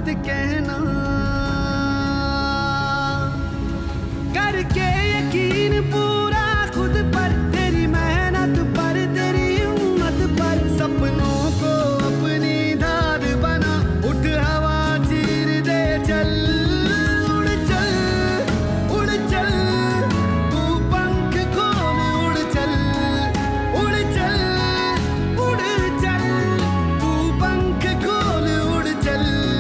मत कहना, करके यकीन पूरा खुद पर, तेरी मेहनत पर, तेरी हिम्मत पर, सपनों को अपनी धार बना, उठ हवा चीर दे चल, उड़ चल, उड़ चल, तू पंख खोल, उड़ चल, उड़ चल, उड़ चल, तू पंख खोल, उड़ चल।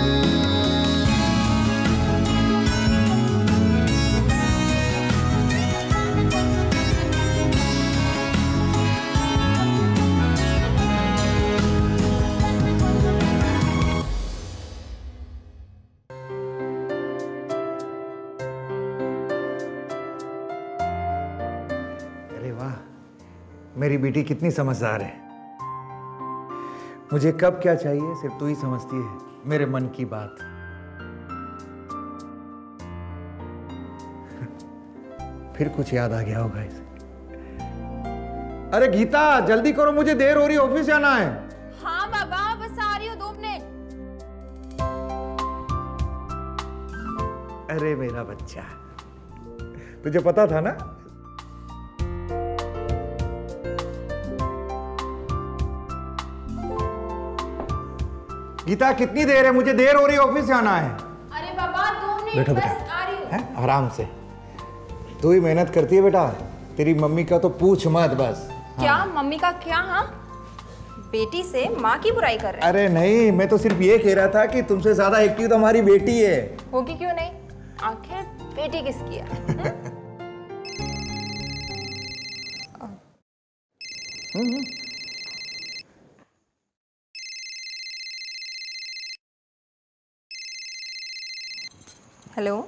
अरे वाह, मेरी बेटी कितनी समझदार है। मुझे कब क्या चाहिए सिर्फ तू ही समझती है मेरे मन की बात। फिर कुछ याद आ गया होगा इसे। अरे गीता जल्दी करो, मुझे देर हो रही है, ऑफिस जाना है। हाँ बाबा, बस आ रही हूँ 2 मिनट। अरे मेरा बच्चा, तुझे पता था ना? गीता कितनी देर है, मुझे देर हो रही है, ऑफिस जाना है। अरे बाबा 2 मिनट बैठो बस बेटा। आ रही हूँ। आराम से, तू ही मेहनत करती है बेटा, तेरी मम्मी का तो पूछ मत बस। क्या मम्मी का क्या? हाँ, बेटी से माँ की बुराई कर रहे हैं। अरे नहीं, मैं तो सिर्फ ये कह रहा था कि तुमसे ज्यादा एक्टिव तो हमारी बेटी है। होगी क्यों नहीं, आखिर बेटी किसकी है? हेलो,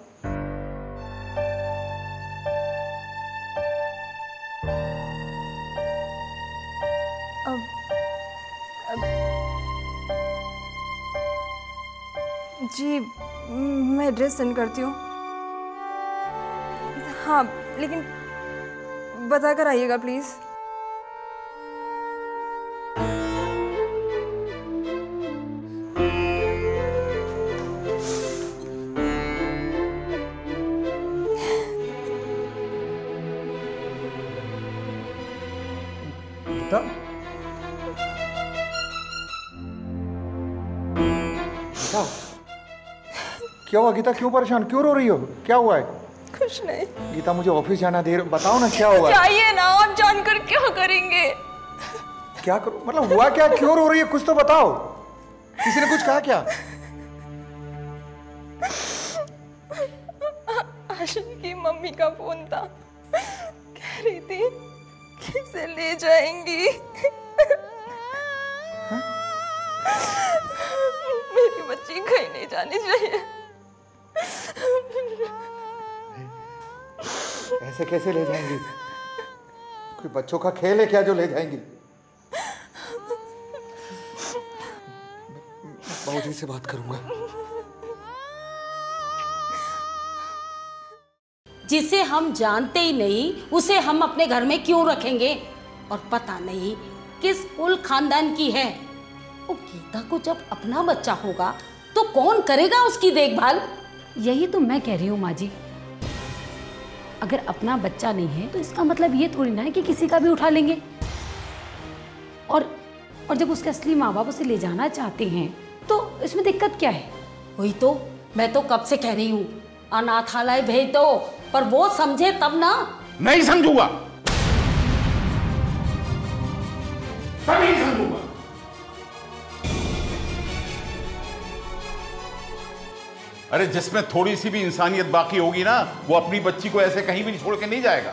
जी मैं एड्रेस सेंड करती हूँ। हाँ लेकिन बता कर आइएगा प्लीज़। गीता, क्या हुआ गीता, क्यों परेशान, क्यों रो रही हो, क्या हुआ है? कुछ नहीं। गीता मुझे ऑफिस जाना, देर, बताओ ना क्या हुआ? चाहिए ना, आप जानकर क्या करेंगे? क्या करो मतलब, हुआ क्या, क्यों रो रही है, कुछ तो बताओ। किसी ने कुछ कहा क्या? आशिक की मम्मी का फोन था, कह रही थी कि इसे ले जाएंगी। मेरी बच्ची कहीं नहीं जानी चाहिए। ऐसे कैसे ले जाएंगी? कोई बच्चों का खेल है क्या जो ले जाएंगी? बाबूजी से बात करूंगा। जिसे हम जानते ही नहीं उसे हम अपने घर में क्यों रखेंगे? और पता नहीं किस कुल खानदान की है। वो गीता को जब अपना बच्चा होगा तो कौन करेगा उसकी देखभाल? यही तो मैं कह रही हूँ माँ जी, अगर अपना बच्चा नहीं है तो इसका मतलब ये थोड़ी ना है कि किसी का भी उठा लेंगे। और जब उसके असली माँ बाप उसे ले जाना चाहते हैं तो इसमें दिक्कत क्या है? वही तो मैं तो कब से कह रही हूँ अनाथालय भेज दो, पर वो समझे तब ना। नहीं समझूंगा, तभी समझूंगा। अरे जिसमें थोड़ी सी भी इंसानियत बाकी होगी ना, वो अपनी बच्ची को ऐसे कहीं भी छोड़ के नहीं जाएगा।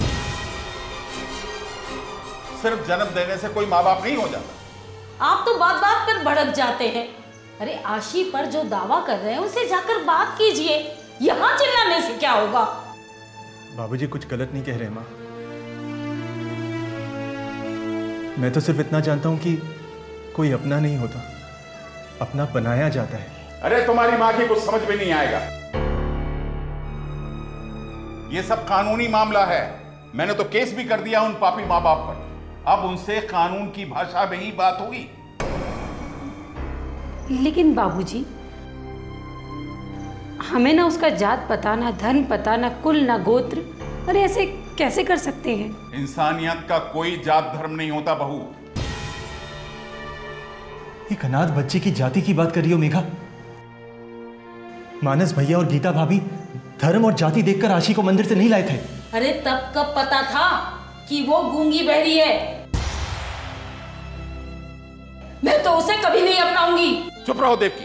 सिर्फ जन्म देने से कोई माँ बाप नहीं हो जाता। आप तो बात बात पर भड़क जाते हैं। अरे आशी पर जो दावा कर रहे हैं उनसे जाकर बात कीजिए, यहाँ चिल्लाने से क्या होगा? बाबूजी कुछ गलत नहीं कह रहे माँ, मैं तो सिर्फ इतना जानता हूँ कि कोई अपना नहीं होता, अपना बनाया जाता है। अरे तुम्हारी माँ की कुछ समझ में नहीं आएगा। ये सब कानूनी मामला है। मैंने तो केस भी कर दिया उन पापी माँ बाप पर। अब उनसे कानून की भाषा में ही बात होगी। लेकिन बाबूजी, हमें ना उसका जात पता, ना धर्म पता, ना कुल, ना गोत्र। अरे ऐसे कैसे कर सकते हैं? इंसानियत का कोई जात धर्म नहीं होता बहू। एक अनाथ बच्चे की जाति की बात कर रही हो मेघा? मानस भैया और गीता भाभी धर्म और जाति देखकर आशी को मंदिर से नहीं लाए थे। अरे तब कब पता था कि वो गूंगी बहरी है? मैं तो उसे कभी नहीं अपनाऊंगी। चुप रहो देवकी।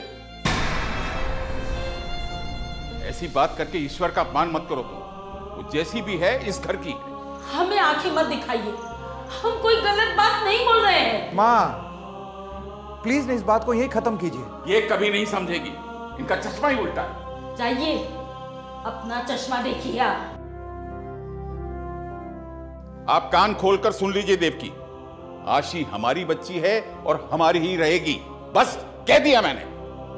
ऐसी बात करके ईश्वर का अपमान मत करो तुम। वो जैसी भी है इस घर की। हमें आंखें मत दिखाइए, हम कोई गलत बात नहीं बोल रहे हैं। माँ प्लीज इस बात को यही खत्म कीजिए। ये कभी नहीं समझेगी, इनका चश्मा ही उल्टा है। जाइए अपना चश्मा देखिए। आप कान खोलकर सुन लीजिए देवकी, आशी हमारी बच्ची है और हमारी ही रहेगी। बस कह दिया मैंने।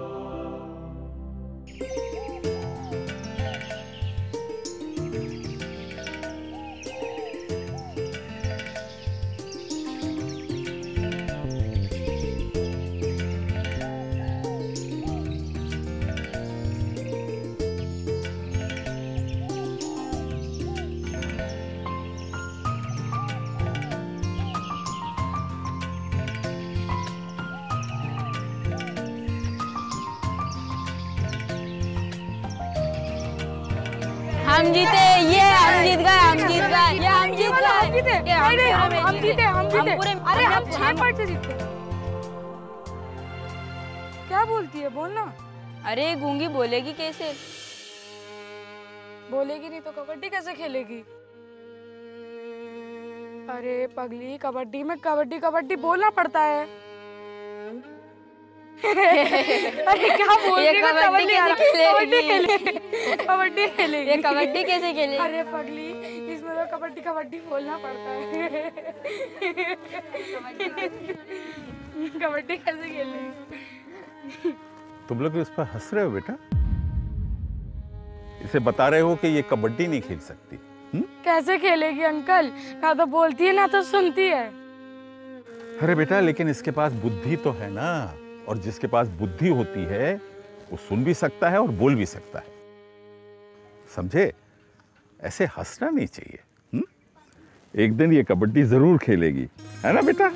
हम जीते, ये हम जीत गए, हम जीत गए, ये हम जीत गए, हम जीते, नहीं हम जीते, हम जीते, अरे हम 6 पॉइंट से जीते। क्या बोलती है, बोलना। अरे गूंगी बोलेगी कैसे? बोलेगी नहीं तो कबड्डी कैसे खेलेगी? अरे पगली, कबड्डी में कबड्डी कबड्डी बोलना पड़ता है। अरे क्या बोल रही है? कबड्डी खेलेगी। ये कबड्डी कैसे खेलेगी? अरे पगली, इसमें तो कबड्डी कबड्डी बोलना पड़ता है। कबड्डी कैसे खेलेगी? तुम लोग इस पर हंस रहे हो बेटा? इसे बता रहे हो कि ये कबड्डी नहीं खेल सकती। कैसे खेलेगी अंकल? ना तो बोलती है ना तो सुनती है। अरे बेटा, लेकिन इसके पास बुद्धि तो है ना, और जिसके पास बुद्धि होती है वो सुन भी सकता है और बोल भी सकता है, समझे? ऐसे हंसना नहीं चाहिए। एक दिन ये कबड्डी जरूर खेलेगी, है ना बेटा?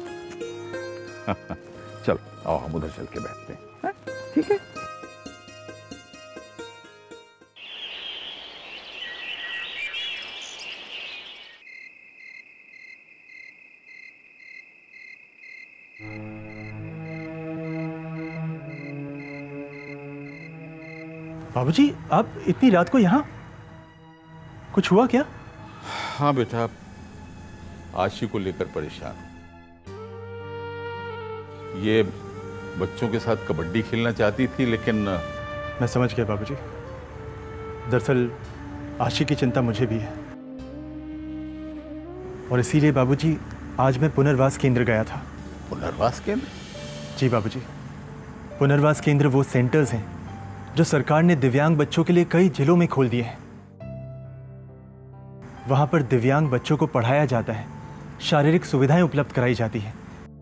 चलो आओ हम उधर चल के बैठते हैं, ठीक है? बाबूजी, आप इतनी रात को यहाँ? कुछ हुआ क्या? हाँ बेटा, आशी को लेकर परेशान। ये बच्चों के साथ कबड्डी खेलना चाहती थी, लेकिन मैं समझ गया बाबूजी। दरअसल आशी की चिंता मुझे भी है, और इसीलिए बाबूजी आज मैं पुनर्वास केंद्र गया था। पुनर्वास केंद्र? जी बाबूजी, पुनर्वास केंद्र वो सेंटर्स हैं जो सरकार ने दिव्यांग बच्चों के लिए कई जिलों में खोल दिए हैं। वहां पर दिव्यांग बच्चों को पढ़ाया जाता है, शारीरिक सुविधाएं उपलब्ध कराई जाती हैं,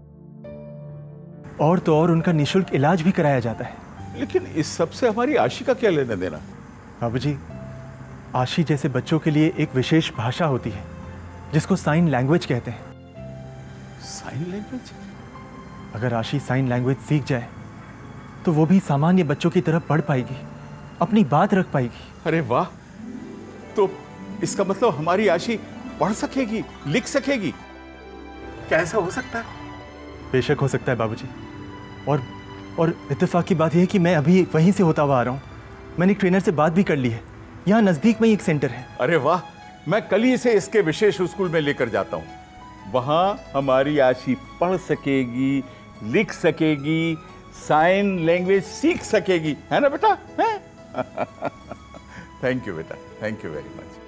और तो और उनका निःशुल्क इलाज भी कराया जाता है। लेकिन इस सब से हमारी आशी का क्या लेना देना? बाबूजी, आशी जैसे बच्चों के लिए एक विशेष भाषा होती है जिसको साइन लैंग्वेज कहते हैं। Sign language? अगर आशी साइन लैंग्वेज सीख जाए तो वो भी सामान्य बच्चों की तरह पढ़ पाएगी, अपनी बात रख पाएगी। अरे वाह! तो इसका मतलब हमारी आशी पढ़ सकेगी, लिख सकेगी? क्या ऐसा हो सकता है? बेशक हो सकता है बाबूजी। और इत्तेफाक की बात यह है कि मैं अभी वहीं से होता हुआ आ रहा हूँ। मैंने एक ट्रेनर से बात भी कर ली है, यहाँ नज़दीक में ही एक सेंटर है। अरे वाह! मैं कल ही से इसके विशेष स्कूल में लेकर जाता हूँ। वहाँ हमारी आशी पढ़ सकेगी, लिख सकेगी, साइन लैंग्वेज सीख सकेगी, है ना बेटा? थैंक यू बेटा, थैंक यू वेरी मच।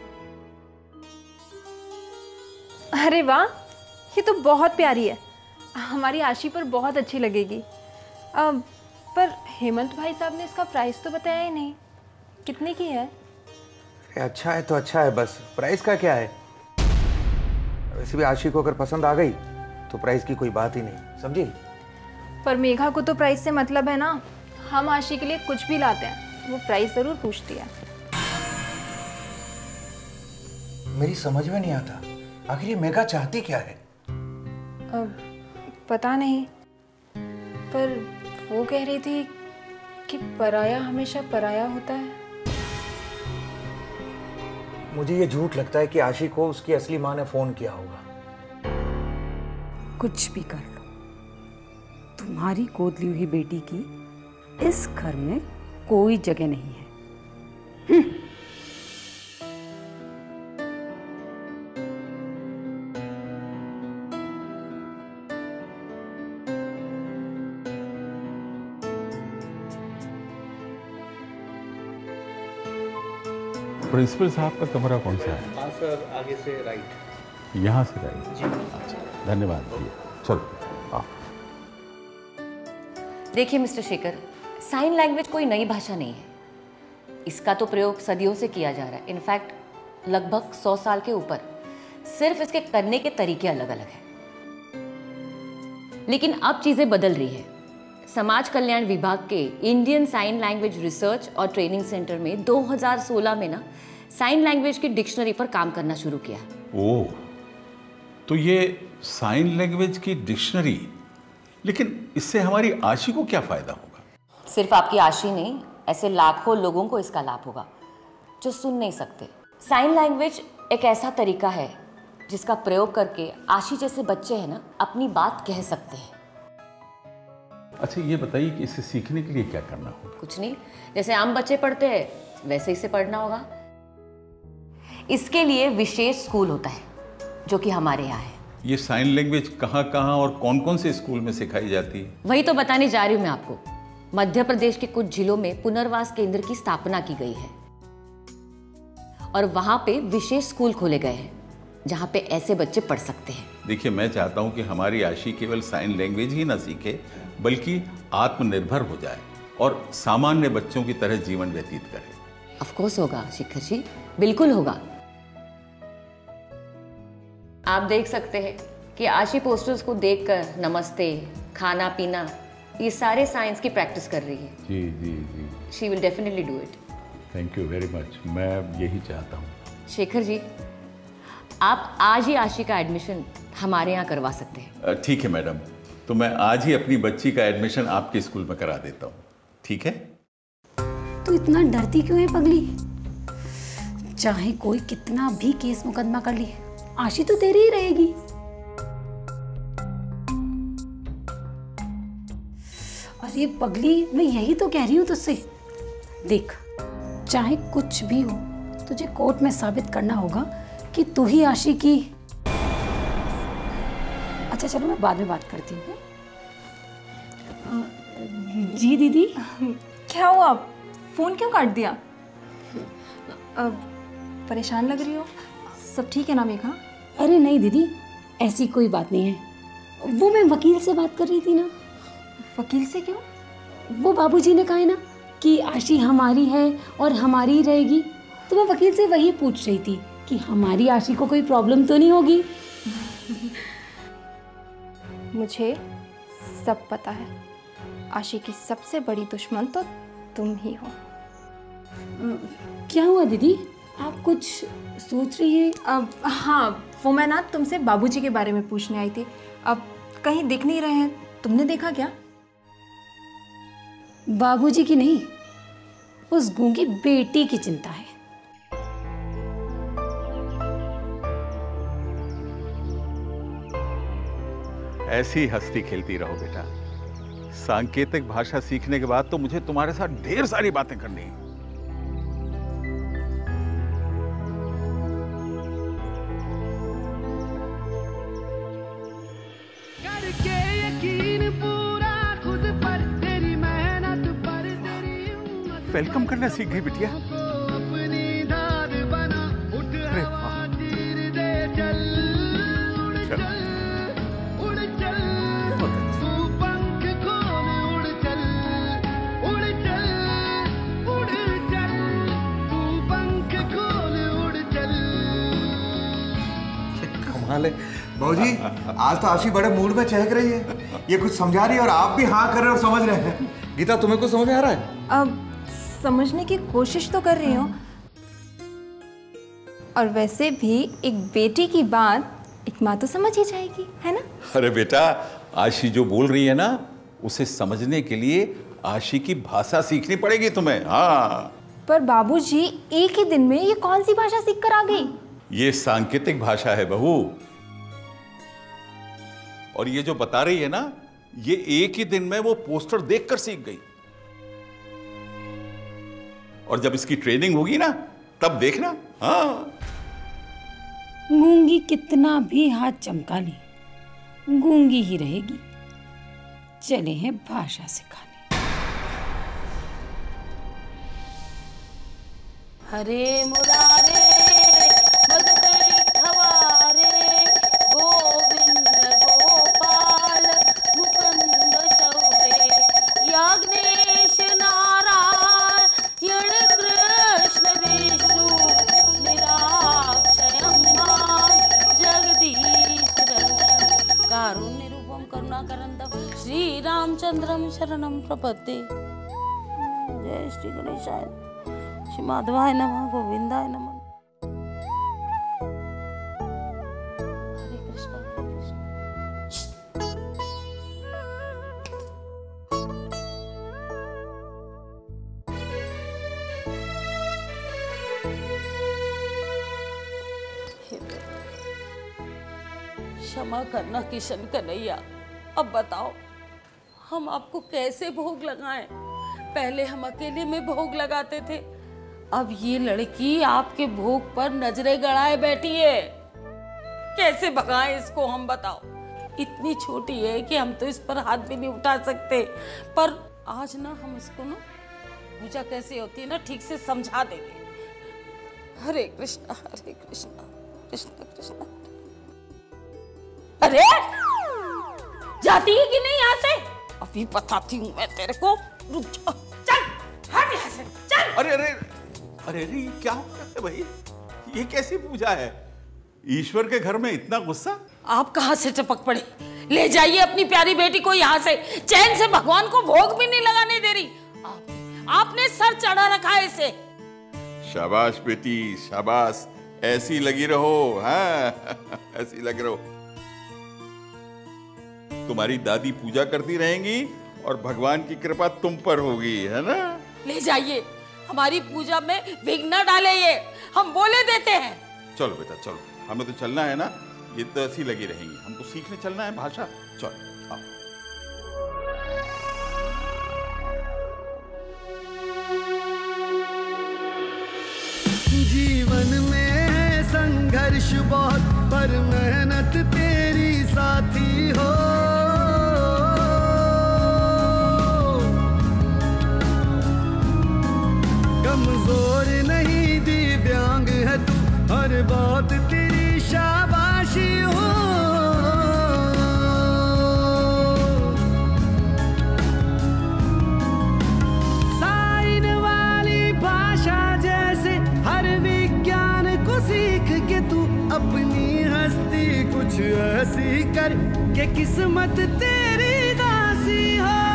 अरे वाह, ये तो बहुत प्यारी है, हमारी आशी पर बहुत अच्छी लगेगी। पर हेमंत भाई साहब ने इसका प्राइस तो बताया ही नहीं, कितने की है? अच्छा है तो अच्छा है, बस प्राइस का क्या है? वैसे भी आशी को अगर पसंद आ गई तो प्राइस की कोई बात ही नहीं, समझी? पर मेघा को तो प्राइस से मतलब है ना, हम आशी के लिए कुछ भी लाते हैं। वो प्राइस ज़रूर पूछती है। मेरी समझ में नहीं आता, आखिर ये मेघा चाहती क्या है? पता नहीं, पर वो कह रही थी कि पराया हमेशा पराया होता है। मुझे ये झूठ लगता है कि आशी को उसकी असली माँ ने फोन किया होगा। कुछ भी कर लो, तुम्हारी गोद ली हुई बेटी की इस घर में कोई जगह नहीं है। प्रिंसिपल साहब का कमरा कौन सा है? हाँ सर, आगे से राइट। यहाँ से राइट जी। अच्छा, धन्यवाद भैया। चलो आओ। देखिए मिस्टर शेखर, साइन लैंग्वेज कोई नई भाषा नहीं है। इसका तो प्रयोग सदियों से किया जा रहा है, इनफैक्ट लगभग 100 साल के ऊपर। सिर्फ इसके करने के तरीके अलग अलग हैं। लेकिन अब चीजें बदल रही है। समाज कल्याण विभाग के इंडियन साइन लैंग्वेज रिसर्च और ट्रेनिंग सेंटर में 2016 में ना साइन लैंग्वेज की डिक्शनरी पर काम करना शुरू किया। ओह, तो ये साइन लैंग्वेज की डिक्शनरी, लेकिन इससे हमारी आशी को क्या फायदा होगा? सिर्फ आपकी आशी नहीं, ऐसे लाखों लोगों को इसका लाभ होगा जो सुन नहीं सकते। साइन लैंग्वेज एक ऐसा तरीका है जिसका प्रयोग करके आशी जैसे बच्चे हैं ना अपनी बात कह सकते हैं। अच्छा ये बताइए कि इसे सीखने के लिए क्या करना होगा? कुछ नहीं, जैसे आम बच्चे पढ़ते हैं वैसे इसे पढ़ना होगा। इसके लिए विशेष स्कूल होता है जो कि हमारे यहाँ है। ये साइन लैंग्वेज कहाँ कहाँ और कौन कौन से स्कूल में सिखाई जाती है? वही तो बताने जा रही हूँ मैं आपको। मध्य प्रदेश के कुछ जिलों में पुनर्वास केंद्र की स्थापना की गई है और वहां पे विशेष स्कूल खोले गए हैं जहां पे ऐसे बच्चे पढ़ सकते हैं। देखिए, मैं चाहता हूं कि हमारी आशी केवल साइन लैंग्वेज ही ना सीखे बल्कि आत्मनिर्भर हो जाए और सामान्य बच्चों की तरह जीवन व्यतीत करे। ऑफ कोर्स होगा शेखर जी, बिल्कुल होगा। आप देख सकते हैं कि आशी पोस्टर्स को देखकर नमस्ते, खाना पीना, ये सारे साइंस की प्रैक्टिस कर रही है। जी जी जी, she will definitely do it. Thank you very much, मैं यही चाहता हूँ। शेखर जी, आप आज ही आशी का एडमिशन हमारे यहाँ करवा सकते हैं। ठीक है मैडम, तो मैं आज ही अपनी बच्ची का एडमिशन आपके स्कूल में करा देता हूँ, ठीक है? तो इतना डरती क्यों है पगली? चाहे कोई कितना भी केस मुकदमा कर ले, आशी तो तेरी ही रहेगी। अरे पगली, मैं यही तो कह रही हूँ तुझसे। देख, चाहे कुछ भी हो, तुझे कोर्ट में साबित करना होगा कि तू ही आशी की। अच्छा चलो, मैं बाद में बात करती हूँ। जी दीदी। क्या हुआ, फोन क्यों काट दिया? परेशान लग रही हो। सब ठीक है ना मेघा? अरे नहीं दीदी, ऐसी कोई बात नहीं है। वो मैं वकील से बात कर रही थी ना। वकील से क्यों? वो बाबूजी ने कहा है ना कि आशी हमारी है और हमारी ही रहेगी, तो मैं वकील से वही पूछ रही थी कि हमारी आशी को कोई प्रॉब्लम तो नहीं होगी। मुझे सब पता है। आशी की सबसे बड़ी दुश्मन तो तुम ही हो। क्या हुआ दीदी, आप कुछ सोच रही हैं? हाँ, वो मैं ना तुमसे बाबूजी के बारे में पूछने आई थी। अब कहीं दिख नहीं रहे हैं, तुमने देखा क्या? बाबूजी की नहीं, उस गूंगी बेटी की चिंता है। ऐसी हंसती खेलती रहो बेटा। सांकेतिक भाषा सीखने के बाद तो मुझे तुम्हारे साथ ढेर सारी बातें करनी है। करके यकीन पूरा खुद पर, तेरी मेहनत पर, तेरी हिम्मत वेलकम करना सीख गई बिटिया। अपनी धार बना, उठ हवा तीर दे, चल उड़ चल, उड़ चल, तू पंख खोल, उड़ चल, उड़ चल, उड़ चल, तू पंख खोल, उड़ चल। कमाल है बाबूजी, आज तो आशी बड़े मूड में चहक रही है। ये कुछ समझा रही है और आप भी हाँ कर रहे और समझ रहे हैं। गीता, तुम्हें कुछ समझ आ रहा है? अब समझने की कोशिश तो कर रही हूँ। और वैसे भी एक बेटी की बात एक माँ तो समझ ही जाएगी, है ना? अरे बेटा, आशी जो बोल रही है ना, उसे समझने के लिए आशी की भाषा सीखनी पड़ेगी तुम्हें। हाँ, पर बाबूजी एक ही दिन में ये कौन सी भाषा सीख कर आ गई? ये सांकेतिक भाषा है बहू। और ये जो बता रही है ना, ये एक ही दिन में वो पोस्टर देखकर सीख गई। और जब इसकी ट्रेनिंग होगी ना, तब देखना। हाँ, गूंगी कितना भी हाथ चमका ले, गूंगी ही रहेगी। चले हैं भाषा सिखाने। हरे मुरारे मधुकर खवारे, गोविंद गोपाल मुकुंद शौरे, याज्ञेश नारायण कृष्ण विष्णु निराक्षयं मां जगदीश्वरं, कारुण्य रूपं करुणाकरन्दं श्री रामचंद्रं शरणं प्रपद्ये। जय श्री गणेशाय, श्री माधवाय नमः, गोविंदाय नमः। हरे कृष्ण हरे कृष्ण। क्षमा करना किशन कन्हैया। अब बताओ हम आपको कैसे भोग लगाएं? पहले हम अकेले में भोग लगाते थे, अब ये लड़की आपके भोग पर नजरें गड़ाए बैठी है। कैसे भगाएं इसको हम, बताओ? इतनी छोटी है कि हम तो इस पर हाथ भी नहीं उठा सकते। पर आज ना हम इसको ना पूजा कैसे होती है ना ठीक से समझा देंगे। हरे कृष्णा कृष्ण कृष्ण। अरे जाती है कि नहीं यहाँ से? अभी बताती हूँ मैं तेरे को। रुक जा, चल हट यहाँ से, चल। अरे अरे अरे अरे, क्या हो रहा है भाई? ये कैसी पूजा है? ईश्वर के घर में इतना गुस्सा? आप कहाँ से टपक पड़े? ले जाइए अपनी प्यारी बेटी को यहाँ से। चैन से भगवान को भोग भी नहीं लगाने दे रही। आपने सर चढ़ा रखा है इसे। शाबाश बेटी, शाबाश। ऐसी लगी रहो। हाँ, ऐसी लगी रहो। तुम्हारी दादी पूजा करती रहेंगी और भगवान की कृपा तुम पर होगी, है ना? ले जाइए, हमारी पूजा में विघ्न न डाले ये, हम बोले देते हैं। चलो बेटा चलो, हमें तो चलना है ना, ये तो ऐसी लगी रहेंगी। हमको सीखने चलना है भाषा। चलो आओ। जीवन में है संघर्ष बहुत, पर मेहनत तेरी साथी हो। कमजोर नहीं दिव्यांग है तू, हर बात तेरी शाबाशी हो। साइन वाली भाषा जैसे हर विज्ञान को सीख के तू अपनी हस्ती कुछ ऐसी कर के किस्मत तेरी दासी हो।